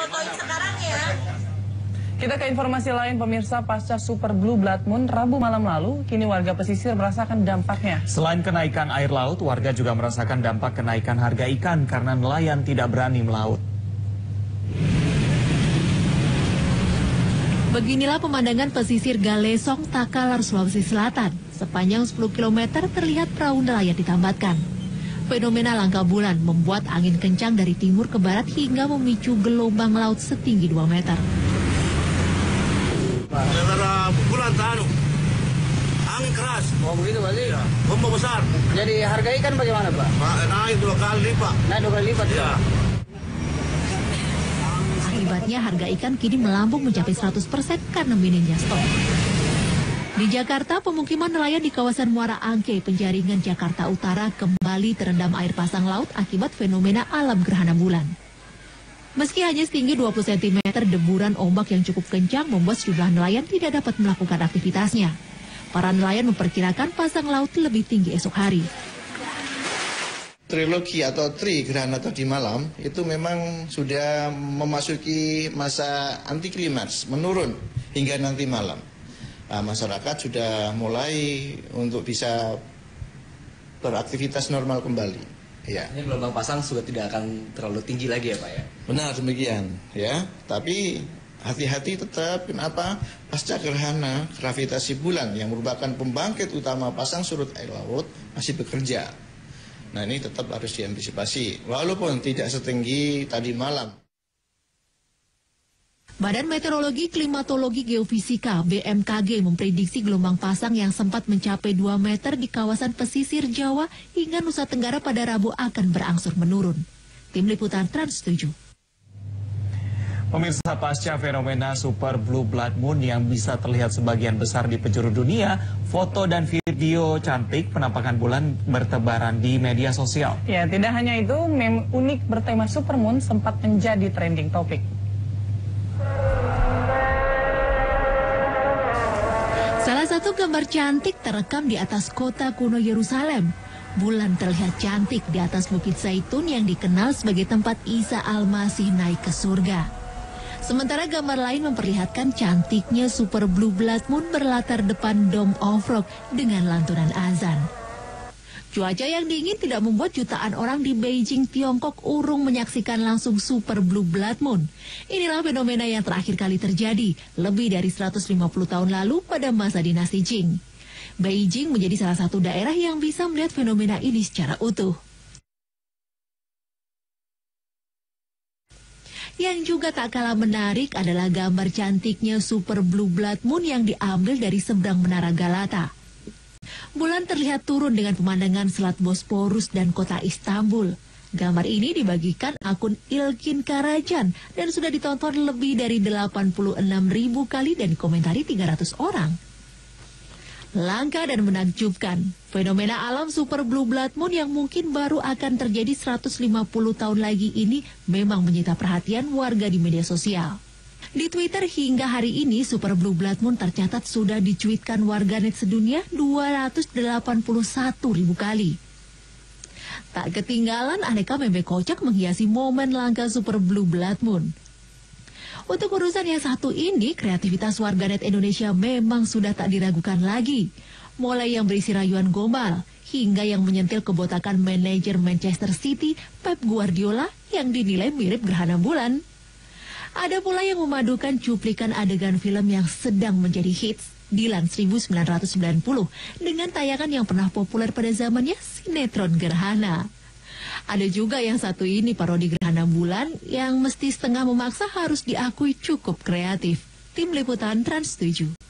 fotoin sekarang ya. Kita ke informasi lain, pemirsa. Pasca Super Blue Blood Moon Rabu malam lalu, kini warga pesisir merasakan dampaknya. Selain kenaikan air laut, warga juga merasakan dampak kenaikan harga ikan karena nelayan tidak berani melaut. Beginilah pemandangan pesisir Galesong, Takalar, Sulawesi Selatan. Sepanjang 10 km terlihat perahu nelayan ditambatkan. Fenomena langka bulan membuat angin kencang dari timur ke barat hingga memicu gelombang laut setinggi 2 meter. Gara-gara bulan tanu, angin keras. Oh begitu Pak? Ya, ombak besar. Jadi harga ikan bagaimana Pak? Naik 2 kali lipat. Naik 2 kali lipat Ya. Akibatnya harga ikan kini melambung mencapai 100% karena minimnya stok. Di Jakarta, pemukiman nelayan di kawasan Muara Angke, Penjaringan, Jakarta Utara kembali terendam air pasang laut akibat fenomena alam gerhana bulan. Meski hanya setinggi 20 cm, deburan ombak yang cukup kencang membuat sejumlah nelayan tidak dapat melakukan aktivitasnya. Para nelayan memperkirakan pasang laut lebih tinggi esok hari. Trilogi atau gerhana tadi malam itu memang sudah memasuki masa anti klimaks, menurun hingga nanti malam. Nah, masyarakat sudah mulai untuk bisa beraktivitas normal kembali. Ya. Ini gelombang pasang sudah tidak akan terlalu tinggi lagi ya Pak ya? Benar demikian ya. Tapi hati-hati tetap, kenapa? Pasca gerhana, gravitasi bulan yang merupakan pembangkit utama pasang surut air laut masih bekerja. Nah ini tetap harus diantisipasi, walaupun tidak setinggi tadi malam. Badan Meteorologi, Klimatologi, Geofisika (BMKG) memprediksi gelombang pasang yang sempat mencapai 2 meter di kawasan pesisir Jawa hingga Nusa Tenggara pada Rabu akan berangsur menurun. Tim Liputan Trans 7. Pemirsa, pasca fenomena Super Blue Blood Moon yang bisa terlihat sebagian besar di penjuru dunia, foto dan video cantik penampakan bulan bertebaran di media sosial. Ya, tidak hanya itu, meme unik bertema Supermoon sempat menjadi trending topik. Salah satu gambar cantik terekam di atas kota kuno Yerusalem. Bulan terlihat cantik di atas Bukit Zaitun yang dikenal sebagai tempat Isa Al-Masih naik ke surga. Sementara gambar lain memperlihatkan cantiknya Super Blue Blood Moon berlatar depan Dome of Rock dengan lantunan azan. Cuaca yang dingin tidak membuat jutaan orang di Beijing, Tiongkok urung menyaksikan langsung Super Blue Blood Moon. Inilah fenomena yang terakhir kali terjadi lebih dari 150 tahun lalu pada masa dinasti Qing. Beijing menjadi salah satu daerah yang bisa melihat fenomena ini secara utuh. Yang juga tak kalah menarik adalah gambar cantiknya Super Blue Blood Moon yang diambil dari seberang Menara Galata. Bulan terlihat turun dengan pemandangan Selat Bosporus dan kota Istanbul. Gambar ini dibagikan akun Ilkin Karajan dan sudah ditonton lebih dari 86.000 kali dan dikomentari 300 orang. Langka dan menakjubkan, fenomena alam Super Blue Blood Moon yang mungkin baru akan terjadi 150 tahun lagi ini memang menyita perhatian warga di media sosial. Di Twitter hingga hari ini, Super Blue Blood Moon tercatat sudah dicuitkan warganet sedunia 281.000 kali. Tak ketinggalan aneka meme kocak menghiasi momen langka Super Blue Blood Moon. Untuk urusan yang satu ini, kreativitas warganet Indonesia memang sudah tak diragukan lagi. Mulai yang berisi rayuan gombal, hingga yang menyentil kebotakan manajer Manchester City, Pep Guardiola, yang dinilai mirip gerhana bulan. Ada pula yang memadukan cuplikan adegan film yang sedang menjadi hits, Dilan 1990, dengan tayangan yang pernah populer pada zamannya, sinetron Gerhana. Ada juga yang satu ini parodi gerhana bulan yang mesti setengah memaksa harus diakui cukup kreatif. Tim Liputan Trans 7.